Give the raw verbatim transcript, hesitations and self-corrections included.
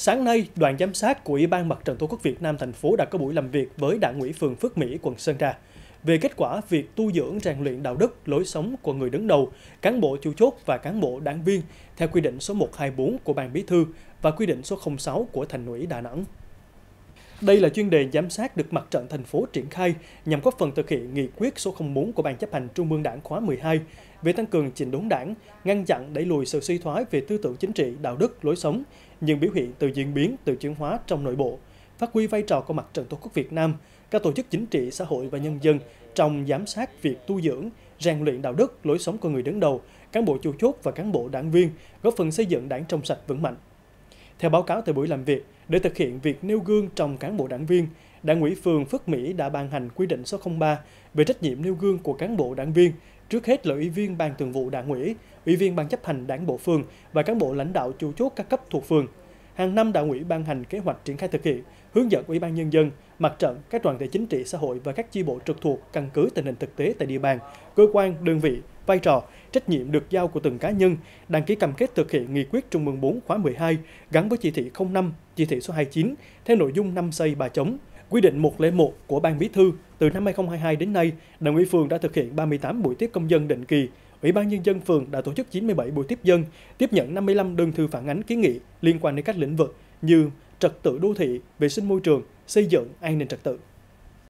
Sáng nay, đoàn giám sát của Ủy ban Mặt trận Tổ quốc Việt Nam thành phố đã có buổi làm việc với Đảng ủy phường Phước Mỹ, quận Sơn Trà về kết quả việc tu dưỡng rèn luyện đạo đức, lối sống của người đứng đầu, cán bộ chủ chốt và cán bộ đảng viên theo quy định số một trăm hai mươi tư của Ban Bí thư và quy định số không sáu của Thành ủy Đà Nẵng. Đây là chuyên đề giám sát được Mặt trận thành phố triển khai nhằm góp phần thực hiện nghị quyết số không bốn của Ban chấp hành Trung ương Đảng khóa mười hai về tăng cường chỉnh đốn Đảng, ngăn chặn đẩy lùi sự suy thoái về tư tưởng chính trị, đạo đức, lối sống, những biểu hiện từ diễn biến, từ chuyển hóa trong nội bộ, phát huy vai trò của Mặt trận Tổ quốc Việt Nam, các tổ chức chính trị, xã hội và nhân dân trong giám sát việc tu dưỡng, rèn luyện đạo đức, lối sống của người đứng đầu, cán bộ chủ chốt và cán bộ đảng viên, góp phần xây dựng Đảng trong sạch vững mạnh. Theo báo cáo tại buổi làm việc, để thực hiện việc nêu gương trong cán bộ đảng viên, Đảng ủy phường Phước Mỹ đã ban hành quy định số không ba về trách nhiệm nêu gương của cán bộ đảng viên, trước hết là Ủy viên Ban Thường vụ Đảng ủy, Ủy viên Ban chấp hành Đảng bộ phường và cán bộ lãnh đạo chủ chốt các cấp thuộc phường. Hàng năm Đảng ủy ban hành kế hoạch triển khai thực hiện, hướng dẫn Ủy ban Nhân dân, Mặt trận, các đoàn thể chính trị xã hội và các chi bộ trực thuộc căn cứ tình hình thực tế tại địa bàn, cơ quan, đơn vị, vai trò, trách nhiệm được giao của từng cá nhân, đăng ký cam kết thực hiện nghị quyết Trung ương bốn khóa mười hai gắn với chỉ thị không năm, chỉ thị số hai mươi chín theo nội dung năm xây ba chống. Quy định một không một của Ban Bí thư, từ năm hai nghìn không trăm hai mươi hai đến nay, Đảng ủy phường đã thực hiện ba mươi tám buổi tiếp công dân định kỳ. Ủy ban Nhân dân phường đã tổ chức chín mươi bảy buổi tiếp dân, tiếp nhận năm mươi lăm đơn thư phản ánh kiến nghị liên quan đến các lĩnh vực như trật tự đô thị, vệ sinh môi trường, xây dựng, an ninh trật tự.